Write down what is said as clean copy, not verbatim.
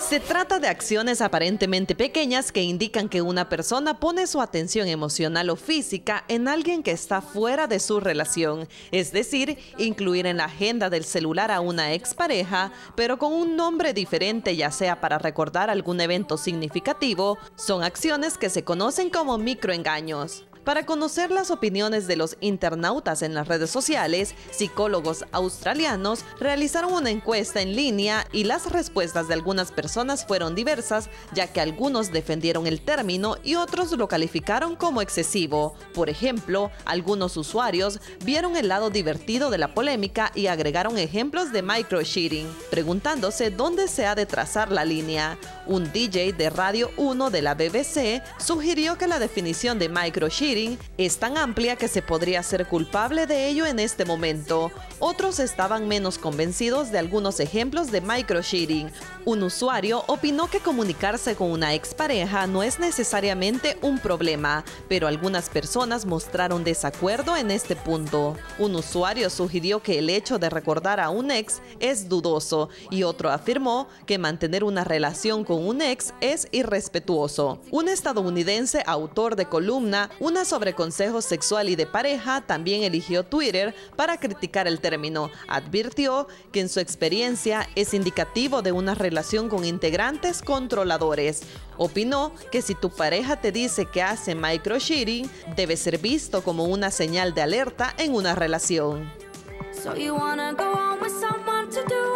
Se trata de acciones aparentemente pequeñas que indican que una persona pone su atención emocional o física en alguien que está fuera de su relación, es decir, incluir en la agenda del celular a una expareja, pero con un nombre diferente, ya sea para recordar algún evento significativo. Son acciones que se conocen como microengaños. Para conocer las opiniones de los internautas en las redes sociales, psicólogos australianos realizaron una encuesta en línea y las respuestas de algunas personas fueron diversas, ya que algunos defendieron el término y otros lo calificaron como excesivo. Por ejemplo, algunos usuarios vieron el lado divertido de la polémica y agregaron ejemplos de microcheating, preguntándose dónde se ha de trazar la línea. Un DJ de Radio 1 de la BBC sugirió que la definición de microcheating es tan amplia que se podría ser culpable de ello en este momento. Otros estaban menos convencidos de algunos ejemplos de microcheating. Un usuario opinó que comunicarse con una expareja no es necesariamente un problema, pero algunas personas mostraron desacuerdo en este punto. Un usuario sugirió que el hecho de recordar a un ex es dudoso y otro afirmó que mantener una relación con un ex es irrespetuoso. Un estadounidense, autor de columna Una sobre consejos sexual y de pareja, también eligió Twitter para criticar el término. Advirtió que en su experiencia es indicativo de una relación con integrantes controladores. Opinó que si tu pareja te dice que hace microcheating, debe ser visto como una señal de alerta en una relación. So you wanna go on with someone to do